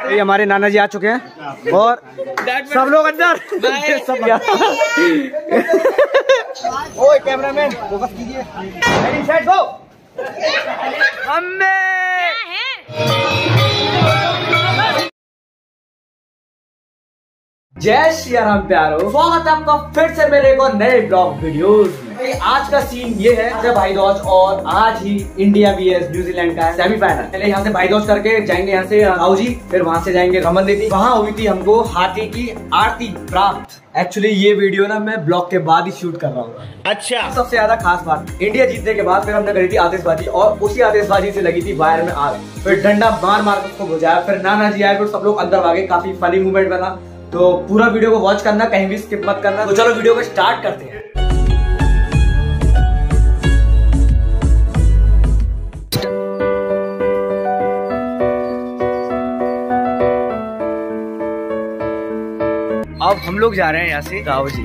ये हमारे नाना जी आ चुके हैं और सब लोग अंदर। सब ओए कैमरामैन फोकस कीजिए। Ready set go. जय श्री राम प्यारो, स्वागत है आपका फिर से मेरे को नए ब्लॉग वीडियोस में। आज का सीन ये है जब भाईदौज और आज ही इंडिया vs न्यूजीलैंड का सेमीफाइनल। पहले यहाँ से भाईदौज करके जाएंगे यहाँ से राउजी, फिर वहाँ से जाएंगे रमन दीदी। वहाँ हुई थी हमको हाथी की आरती प्राप्त। एक्चुअली ये वीडियो ना मैं ब्लॉग के बाद ही शूट कर रहा हूँ। अच्छा, सबसे ज्यादा खास बात, इंडिया जीतने के बाद फिर हमने करी थी आतिशबाजी और उसी आतिशबाजी से लगी थी वायर में आग। फिर डंडा मार मार उसको बुझाया, फिर नाना जी आए, फिर सब लोग अंदर भागे। काफी फनी मूवमेंट बना, तो पूरा वीडियो को वॉच करना, कहीं भी स्किप मत करना। तो चलो वीडियो को स्टार्ट करते हैं। अब हम लोग जा रहे हैं यहाँ से रावजी।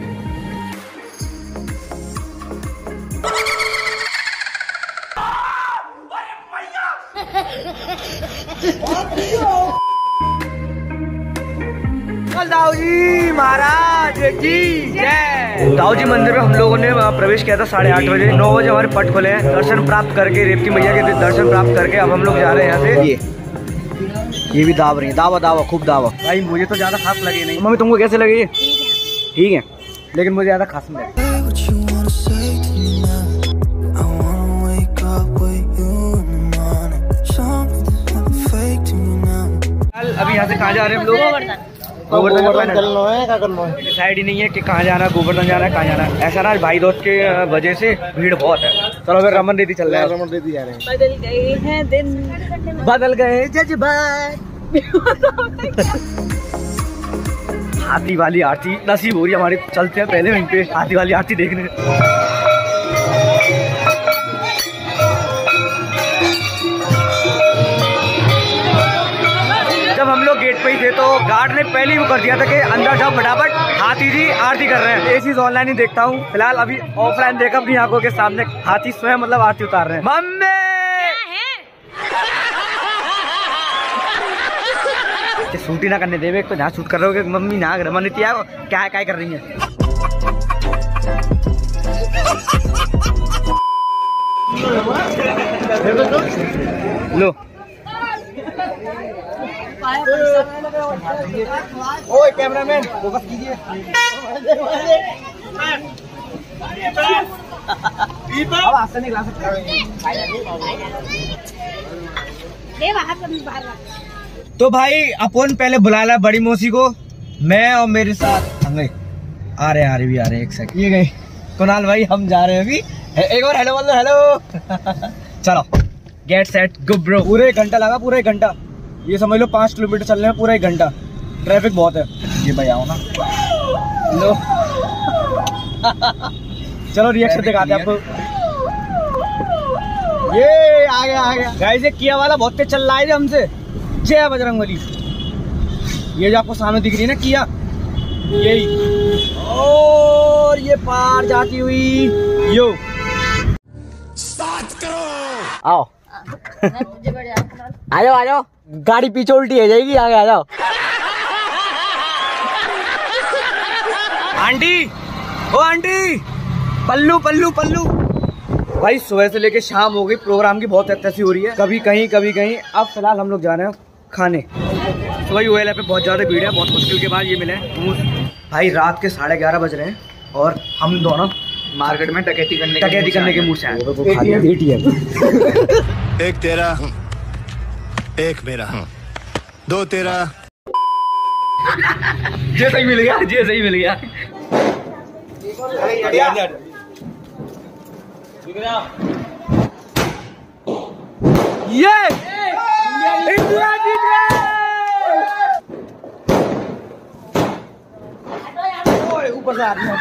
दाऊजी महाराज की जय। दाऊजी मंदिर में हम लोगों ने प्रवेश किया था 8:30 बजे। 9 बजे हमारे पट खुले हैं। दर्शन प्राप्त करके, रेवती मैया के दर्शन प्राप्त करके अब हम लोग जा रहे हैं यहाँ से। ये भी दाव रही है, दावा दावा खूब दावा। भाई मुझे तो ज्यादा खास लगी नहीं। मम्मी तुमको कैसे लगी? ठीक है, लेकिन मुझे ज्यादा खास नहीं लगी। अभी यहाँ से कहाँ जा रहे हैं हम लोग? गोवर्धन साइड ही नहीं है कि कहाँ जाना है, गोवर्धन जाना है, कहाँ जाना है। ऐसा ना भाई दोस्त के वजह से भीड़ बहुत है। चलो फिर रमन दीदी चल रहे हैं। रमन दीदी जा रहे हैं। बदल गए हैं दिन, बदल गए जज्बात। हाथी वाली आरती नसीब हो रही है हमारी। चलते हैं पहले वहीं पे हाथी वाली आरती देखने। जब हम लोग गेट पे ही थे तो गार्ड ने पहले ही वो कर दिया था कि अंदर जाओ फटाफट, हाथी जी आरती कर रहे हैं। ये चीज ऑनलाइन ही देखता हूँ, फिलहाल अभी ऑफलाइन देखा अपनी आंखों के सामने। हाथी स्वयं मतलब आरती उतार रहे हैं। मम्मी शूट ही ना करने देवे, तो जहाँ शूट कर रहे हो मम्मी ना रमन नीति क्या क्या कर रही है। लो ओए कैमरामैन फोकस कीजिए। अब आस्ते नहीं ला सकते। तो भाई अपन पहले बुला ला बड़ी मौसी को, मैं और मेरे साथ हम आ रहे भी आ रहे। एक सेकंड, ये गए कुणाल भाई, हम जा रहे हैं अभी। एक और हेलो बोलो। हेलो चलो गेट सेट गो ब्रो। पूरे 1 घंटा लगा, पूरा 1 घंटा। ये समझ लो 5 किलोमीटर चलने में पूरा 1 घंटा। ट्रैफिक बहुत है। ये भाई आओ ना। लो चलो रिएक्शन दिखाते हैं आपको। ये आ गया गाइस। ये किया वाला बहुत तेज चल रहा है हमसे। जय बजरंगबली। ये जो आपको सामने दिख रही है ना किया, यही। और ये पार जाती हुई यो आओ। आ जाओ, गाड़ी पीछे उल्टी हो जाएगी। आगे आ जाओ। आंटी, ओ आंटी, पल्लू पल्लू पल्लू। भाई सुबह से लेके शाम हो गई, प्रोग्राम की बहुत तैसी हो रही है, कभी कहीं कभी कहीं। अब फिलहाल हम लोग जा रहे हैं खाने। सुबह ओएलए पे बहुत ज्यादा भीड़ है, बहुत मुश्किल के बाद ये मिले। भाई रात के 11:30 बज रहे हैं और हम दोनों मार्केट में डकैती करने के मूड से आए। एक तेरा, एक मेरा, 2 तेरा। जैसे ही मिल गया। ये इंडिया जीत गए। ऊपर से आदमी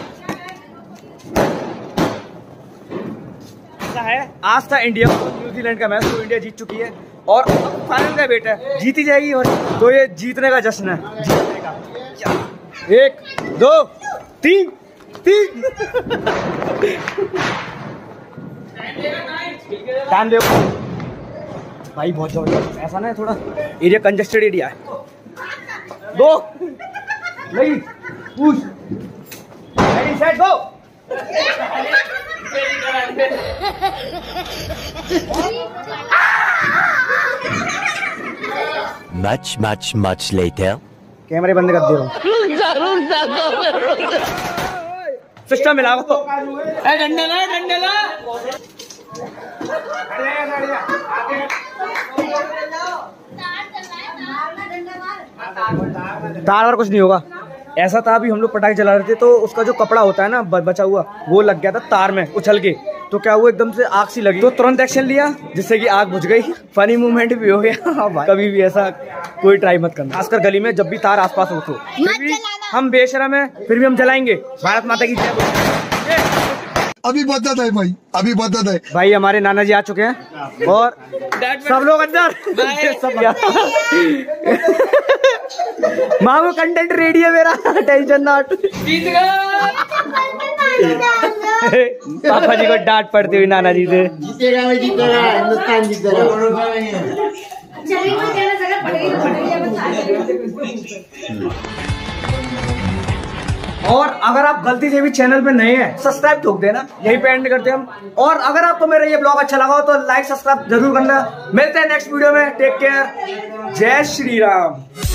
है। आज था इंडिया न्यूजीलैंड का मैच, तो इंडिया जीत चुकी है और फाइनल का वेट है, जीती जाएगी। और तो ये जीतने का जश्न है, जीतने का। 1 2 3 टाइम देखो। भाई बहुत जबरदस्त। ऐसा ना थोड़ा एरिया कंजेस्टेड एरिया है। गो नहीं push ready set go. Much later. कैमरे बंद कर दे रहा हूँ। सिस्टम मिला को डंडा तार और कुछ नहीं होगा। ऐसा था अभी हम लोग पटाखे जला रहे थे तो उसका जो कपड़ा होता है ना बचा हुआ वो लग गया था तार में उछल के, तो क्या हुआ एकदम से आग सी लगी तो तुरंत एक्शन लिया जिससे कि आग बुझ गई। फनी मूवमेंट भी हो गया। कभी भी ऐसा कोई ट्राई मत करना, खासकर गली में जब भी तार आसपास हो तो। हम बेशरम है फिर भी हम जलाएंगे। भारत माता की जय। अभी बदत है भाई, अभी बदत है भाई। हमारे नाना जी आ चुके हैं और सब लोग अंदर सब मामू कंटेंट रेडी है मेरा, टेंशन नॉट। पापा जी को डांट पड़ती हुई नाना जी से। जीतेगा मैं जीतेगा, हिंदुस्तान जीतेगा। और अगर आप गलती से भी चैनल पे नए हैं सब्सक्राइब ठोक देना, यही पे एंड करते हैं हम। और अगर आपको मेरा ये ब्लॉग अच्छा लगा हो तो लाइक सब्सक्राइब जरूर करना। मिलते हैं नेक्स्ट वीडियो में। टेक केयर, जय श्री राम।